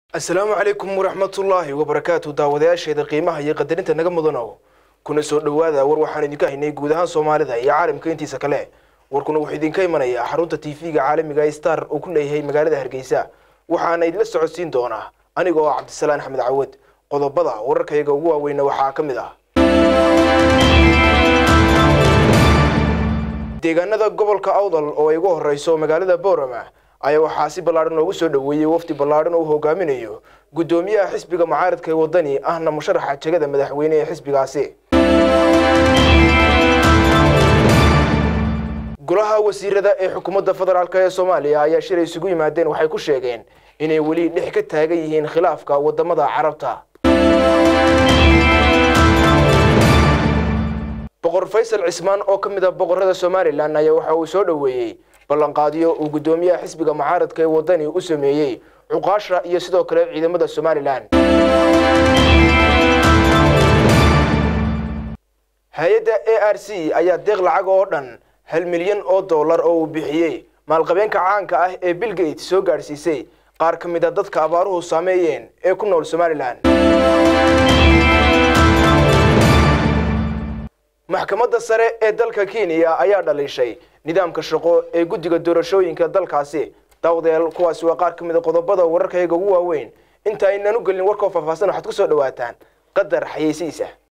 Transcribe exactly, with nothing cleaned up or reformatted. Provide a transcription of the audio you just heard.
السلام عليكم ورحمة الله وبركاته. داودyaasha qiimaha iyo qadarinta naga mudano kuna soo dhawaada war waxaan idinka haynay guud ahaan Soomaalida iyo caalamka intiisa kale. warkuna wuxuu idinka imanaya xarunta T V-ga caalamiga ee Star oo ku leeyahay magaalada Hargeysa. waxaana idin socodsiin doona anigoo Cabdisalaan Axmed Cawad. qodobada wararkayga ugu waaweyn waxaa kamid ah deegaanada gobolka Awdal oo ay ugu horeyso magaalada Boorama ayaa waxaa si ballaaran loogu soo dhaweeyay wafdi ballaaran oo hogaaminayo gudoomiyaha xisbiga mucaaradka ee wadani ahna musharaxa jagada madaxweyne ee xisbigaasi. golaha wasiirada ee xukuumadda federaalka ee Soomaaliya ayaa shir isugu yimaadeen waxay ku sheegeen inay wali dhex ka taagan yihiin khilaafka wadamada Carabta. boqor Faysal Cismaan oo kamid ah boqorada Soomaaliland ayaa waxa uu soo dhaweeyay ballanqaadiyo uu gudoomiyaha xisbiga mucaaradka ee wadani u sameeyay cuqaasha iyo sidoo kale ciidamada Soomaaliland. hay'adda A R C ayaa deeq lacag oo dhan hal milyan oo dollar oo uu bixiyay maalqabeenka caanka ah ee Bill Gates soo gaarsiisay qaar kamid ah dadka abaaruhu saameeyeen ee ku nool Soomaaliland. maxkamadda sare ee dalka Kenya ayaa dhalishay nidaamka shaqo ee guddiga doorashooyinka dalkaasi. dawdeel kuwaas waa qaar kamid ah qodobada wararkayga ugu waaweyn. inta aynanu galin warka faahfaahsan waxaad ku soo dhawaataan qadar xayeysiisa.